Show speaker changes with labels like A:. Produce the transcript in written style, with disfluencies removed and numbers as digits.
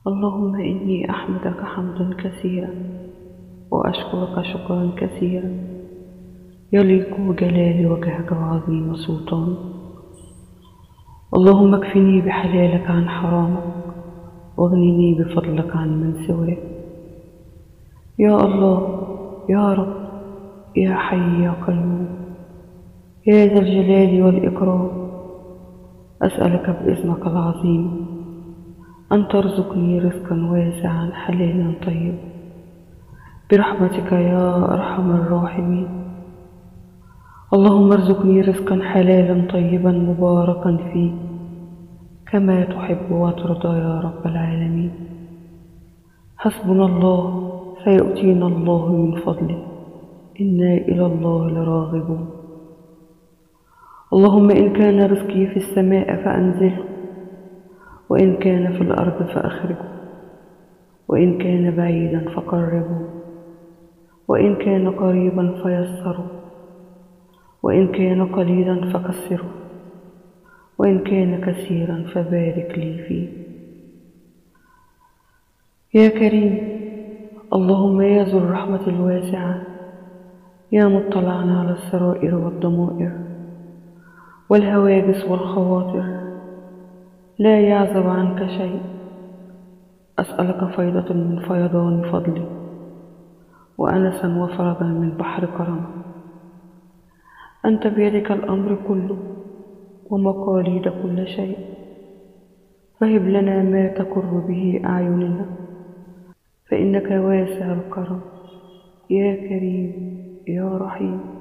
A: اللهم إني أحمدك حمدا كثيرا وأشكرك شكرا كثيرا يليق بجلال وجهك وعظيم سلطانك. اللهم اكفني بحلالك عن حرامك واغنني بفضلك عن من سواك. يا الله، يا رب، يا حي يا قيوم، يا ذا الجلال والإكرام، أسألك باسمك العظيم أن ترزقني رزقا واسعا حلالا طيبا برحمتك يا أرحم الراحمين. اللهم ارزقني رزقا حلالا طيبا مباركا فيه كما تحب وترضى يا رب العالمين. حسبنا الله، سيؤتينا الله من فضله، إنا إلى الله لراغبون. اللهم إن كان رزقي في السماء فأنزله، وإن كان في الأرض فأخرجه، وإن كان بعيدا فقربه، وإن كان قريبا فيسره، وإن كان قليلا فكسره، وإن كان كثيرا فبارك لي فيه. يا كريم، اللهم يا ذو الرحمة الواسعة، يا مطلعا على السرائر والضمائر والهواجس والخواطر، لا يعزب عنك شيء. أسألك فيضة من فيضان فضلي، وأنسا وفرجا من بحر كرمك. أنت بيدك الأمر كله ومقاليد كل شيء، فهب لنا ما تقر به أعيننا، فإنك واسع الكرم، يا كريم يا رحيم.